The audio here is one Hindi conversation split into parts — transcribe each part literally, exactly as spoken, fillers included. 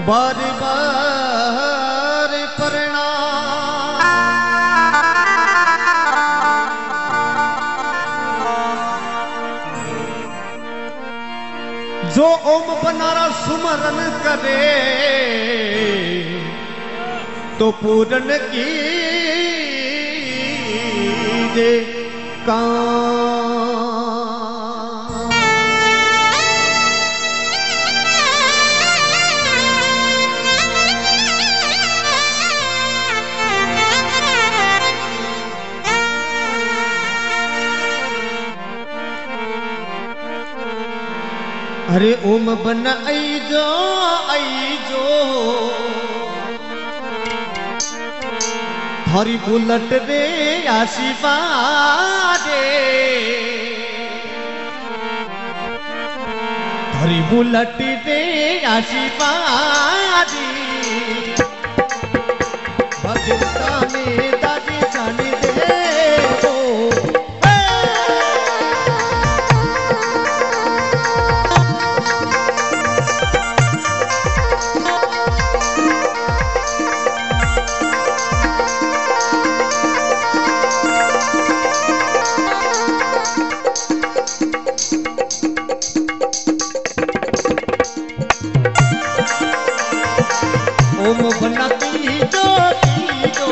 बार बार प्रणाम। जो ओम बनारा सुमरन करे तो पूरन की जे काम। अरे ओम बन आई जो आई जो हरी बुलट रे आशीर्वाद हरी बुलट रे आशीर्वाद भगता में दादी जाने दे ओम बनाती जो जो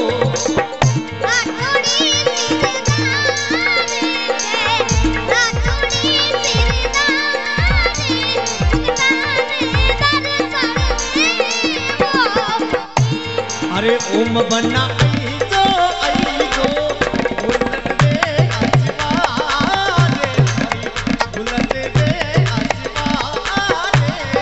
अरे ओम बना आई जो आई जो बुलट दे आशीर्वाद बुलट दे आशीर्वाद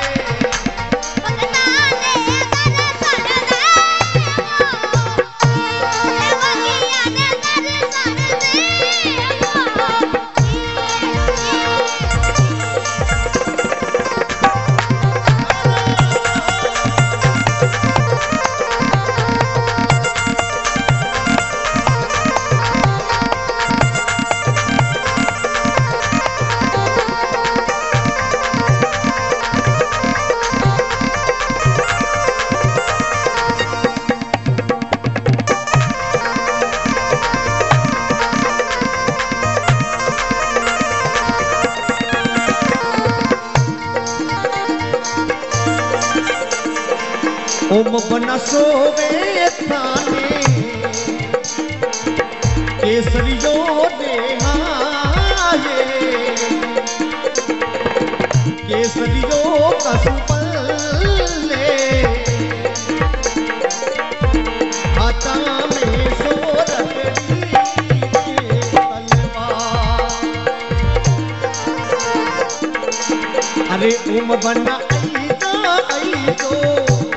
ओम बना सोवे थाने केसरियो देहाये केसरियो कसुपल्ले हाथा में सोरठ तलवार। अरे ओम बना आई तो आई तो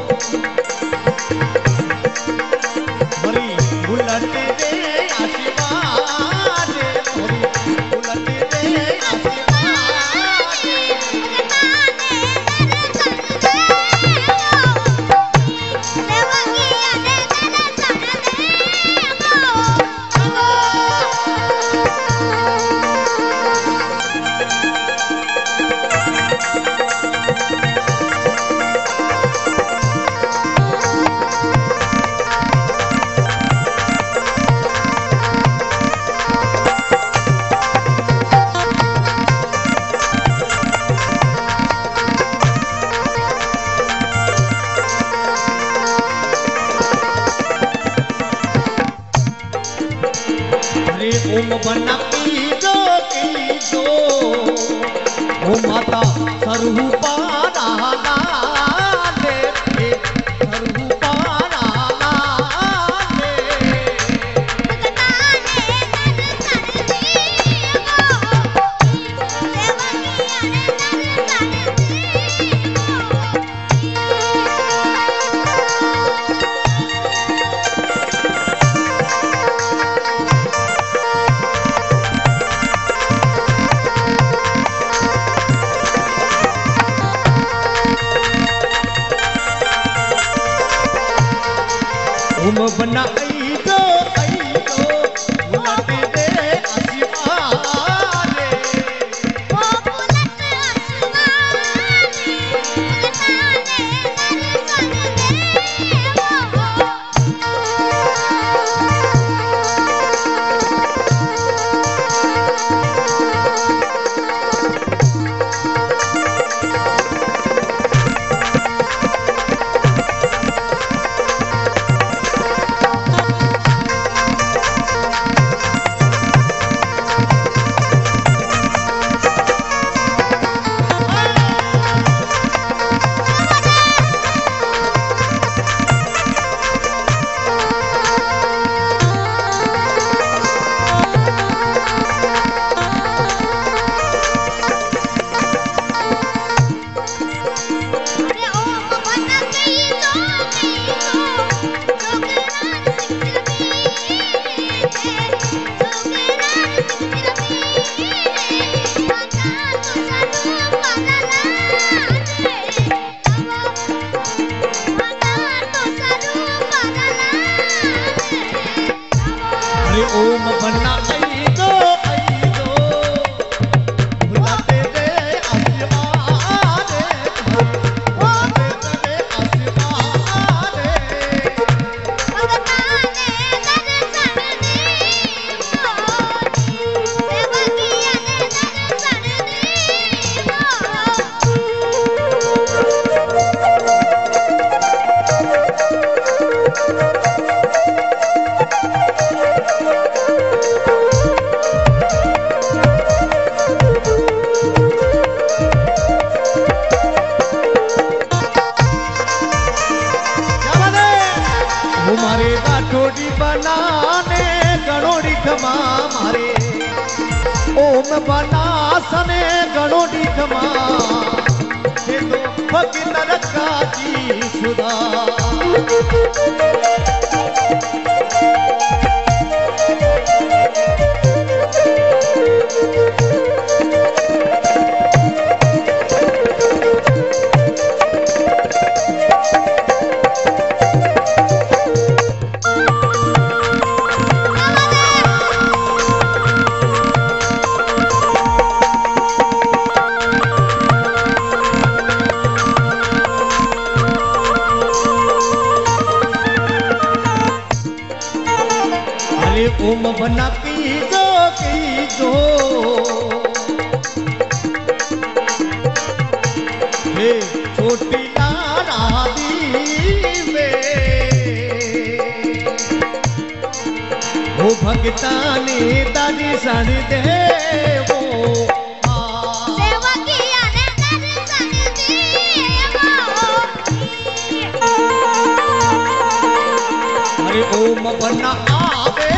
बुलट दे आशीर्वाद बुलट दे ओम बना की जो की जो ओ माता सरहु पारा ले सरहु पारा ले ओम बना आई जो आई जो बुलट दे आशीर्वाद ओ बुलट आशीर्वाद ડીખમાં મારે ઓમ બનાસને ઘણો ડીખમાં એ તો ભગત રકાજી સુધા ओम बना कीजो कीजो हे छोटी नारादी वे वो भगताने दादी साड़ी देवो अरे ओम बना आवे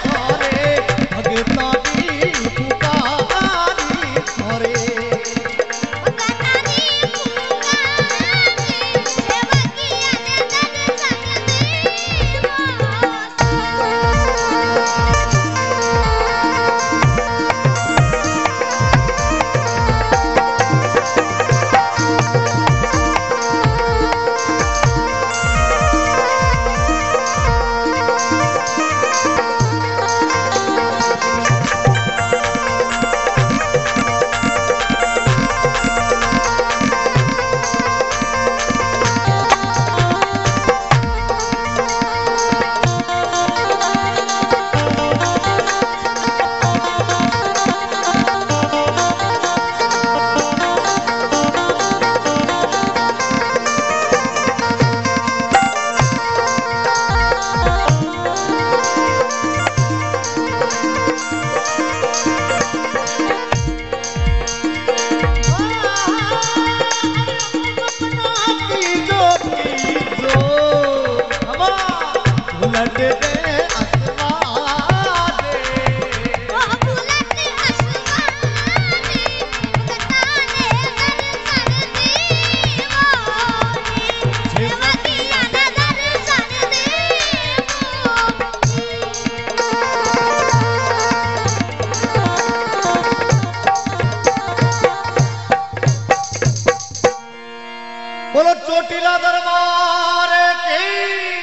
बोलो चोटीला दरबार की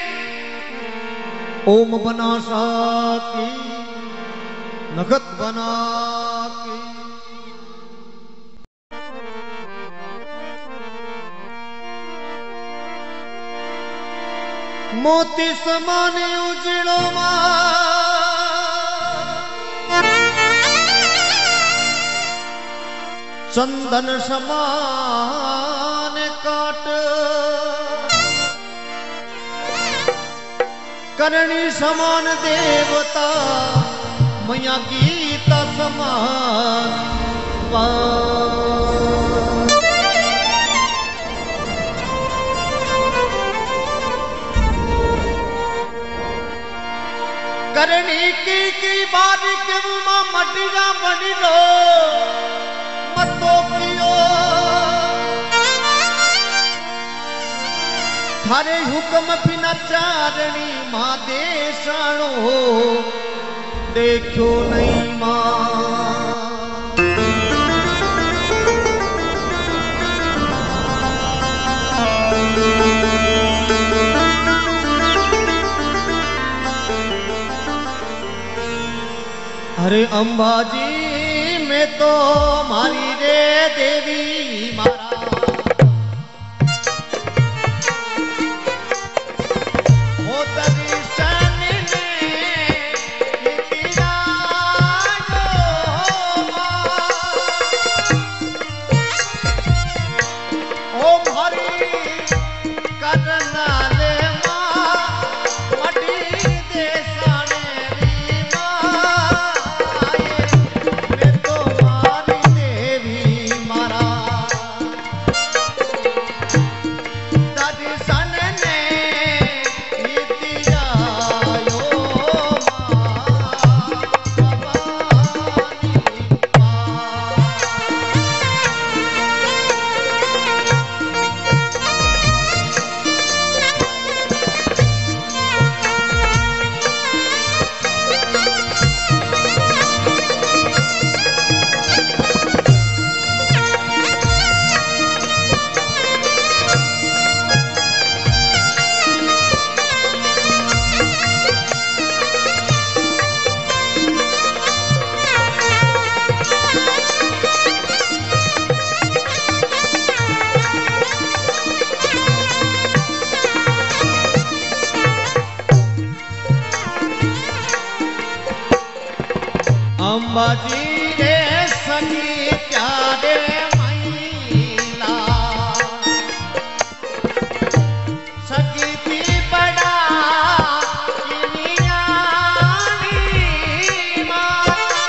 ओम बनासा की नगत बना की मोती समाने उजड़ो चंदन समान काट करणी समान देवता मैया गीता समान करणी की की बारिक मां मटिया बनी लो मतो कियो थारे हुक्म बिना चारणी मां देशाणो देखो नहीं मां अरे अंबाजी में तो मारी रे देवी मारा अम्बा जी रे सखी प्यारे मैला सखी थी बड़ा किनियानी माँ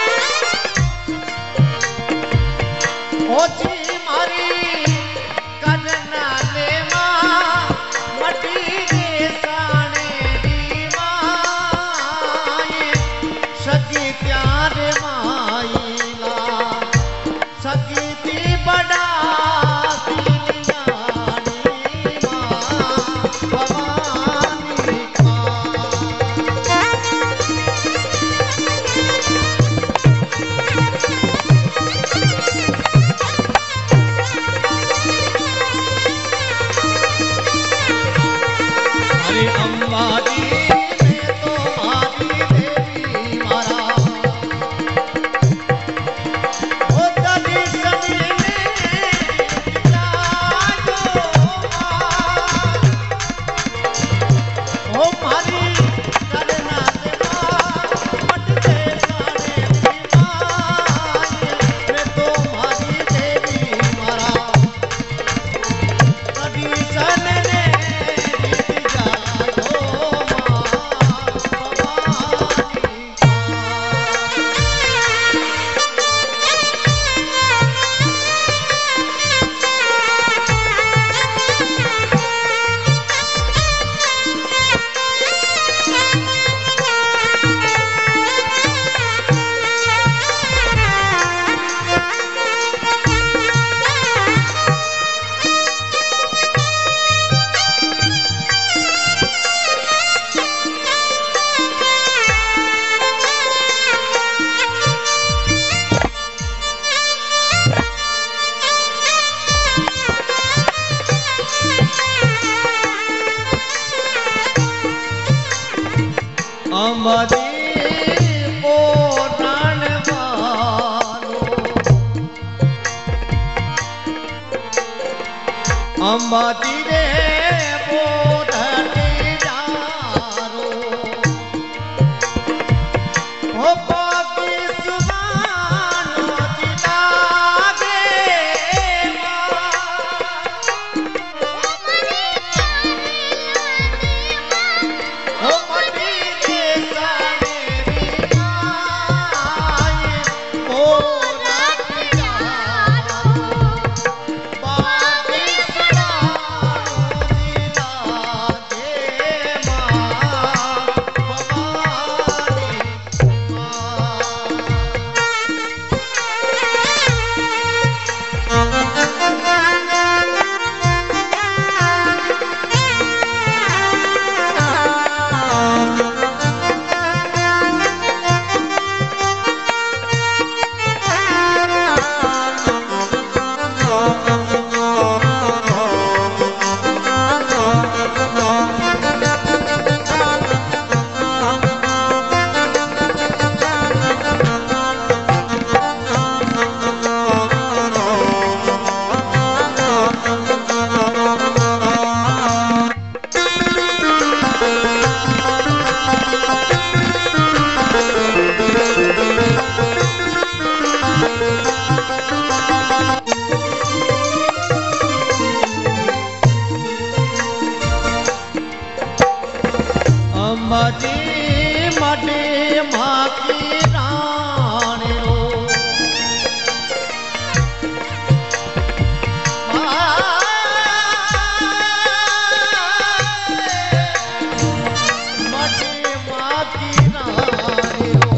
ओ जी मारी करना ले माँ मटी रे साने दी माँ सखी प्यारे माइला सखी थी बड़ा किनियानी माँ भवानी माँ अरे अम्बा जी मैं तो मारी देवी मारा ओ तभी सभी ने जागो ओ मारी करना देवा मट दे सारे माए मैं तो मारी देवी मारा तभी सन ने अम्बा जी पोरण वालो अम्बा जी रे पोरण जारो ओ बाकी सुबानो जिलागे ओ मटी अम्बा जी मडे माँ की रानी रो मडे माँ की रानी रो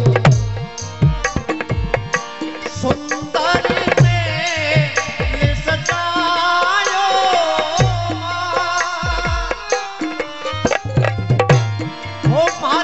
सुंदरी में ले सजायो ओ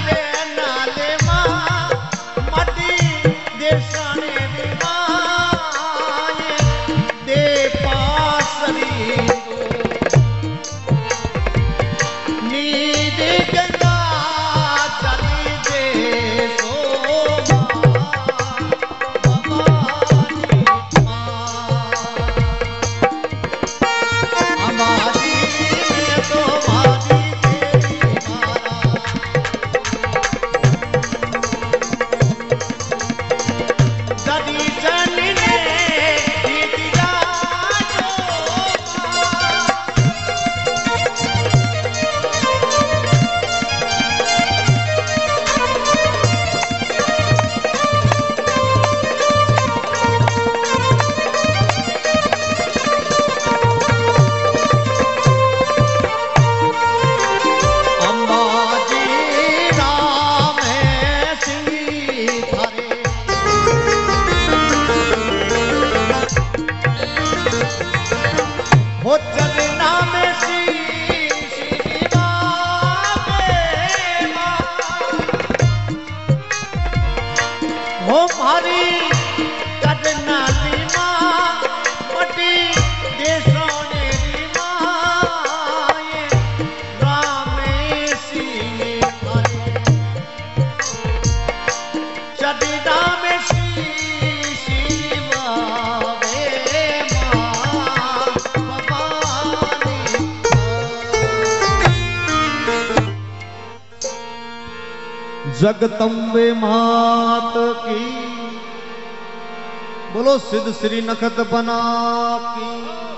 जगदम्बे मात की बोलो, सिद्ध श्री नखत बना की।